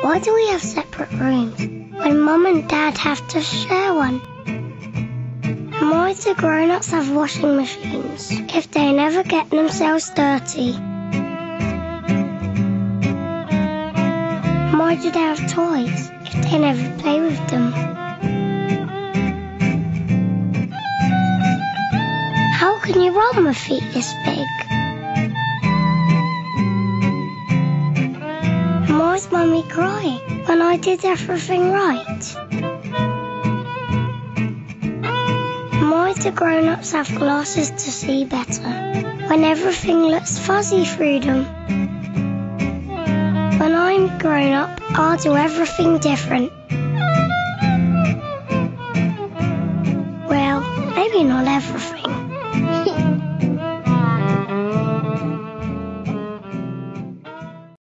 Why do we have separate rooms when Mum and Dad have to share one? And why do grown-ups have washing machines if they never get themselves dirty? And why do they have toys if they never play with them? How can you run with feet this big? And why is Mummy crying when I did everything right? And why do grown-ups have glasses to see better when everything looks fuzzy through them? When I'm grown up, I'll do everything different. Well, maybe not everything.